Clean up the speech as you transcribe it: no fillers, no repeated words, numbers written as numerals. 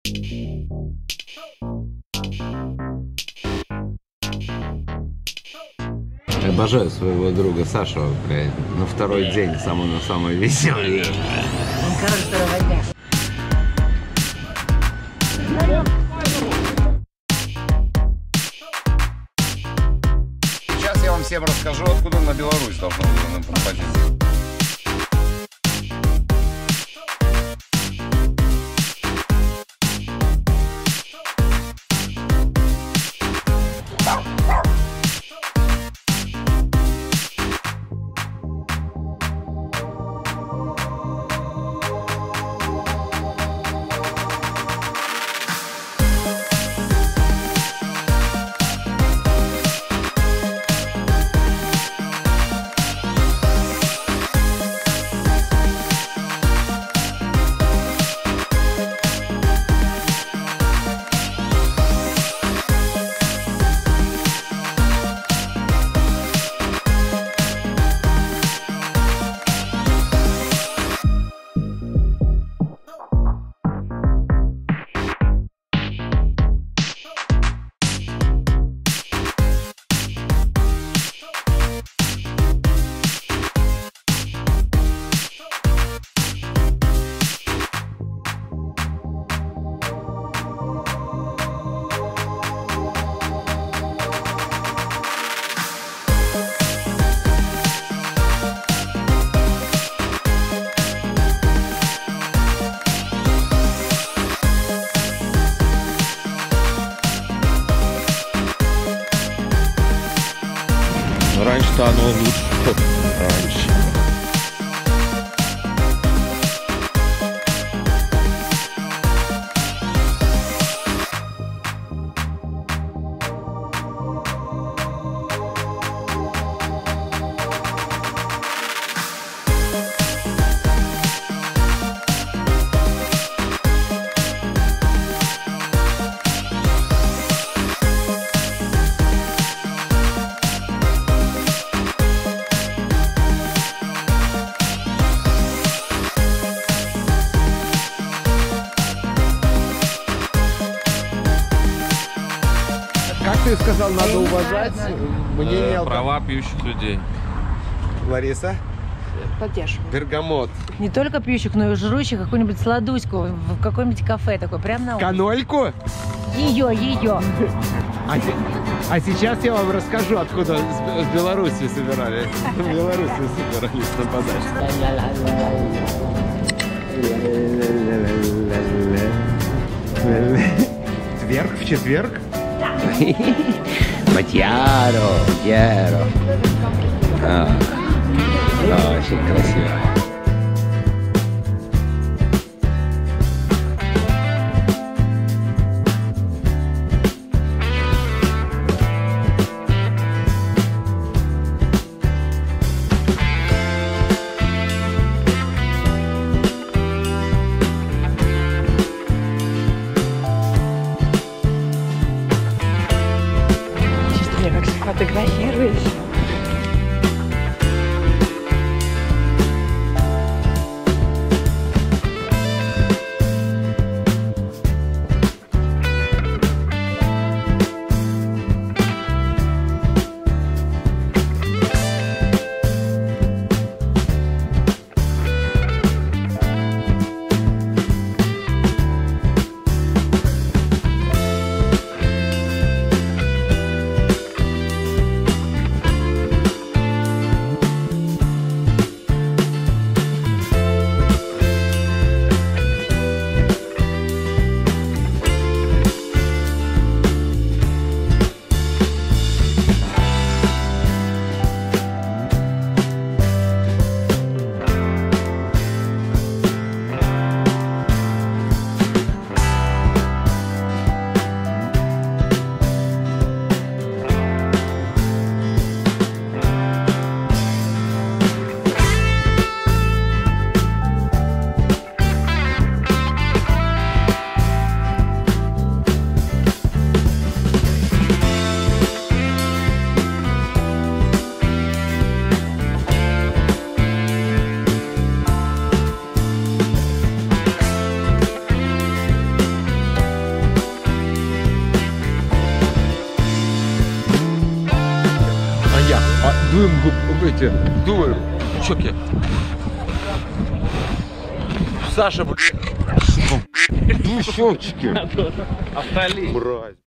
Обожаю своего друга Сашу, блядь. На второй день самый веселый. Сейчас я вам всем расскажу, откуда на Беларусь должно было нападение. Раньше-то оно лучше. Раньше. Как ты сказал, надо уважать мнение Права пьющих людей. Лариса? Поддерживаю. Бергамот. Не только пьющих, но и жрущих какую-нибудь сладуську в каком-нибудь кафе такой, прям на улице. Канольку? Ее. А сейчас я вам расскажу, откуда с Беларуси собирались. В Беларуси собирались нападать. Вверх в четверг? Матьяро. Очень красиво. Чувствую, как фотографируешь. А эти, думаю, Чоки. Саша, блядь. душевчики. Автолей. Мразь.